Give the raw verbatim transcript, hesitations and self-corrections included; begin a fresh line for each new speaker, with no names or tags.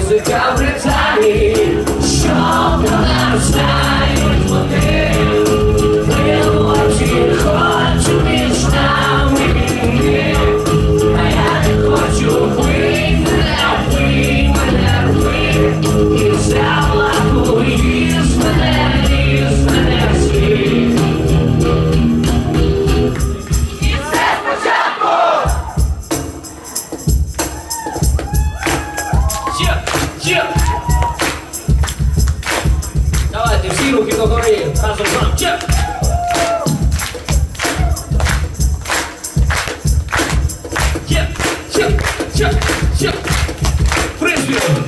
музика Британії, що про нас знають вони. Прилоті хочу між нами, а я не хочу бий мене, бий мене, бий. І залаку їз мене, їз мене світ. І все спочатку! Є, є! Давайте всі руки догори, разом з нами. Є! Є, є, є, є! Приспів!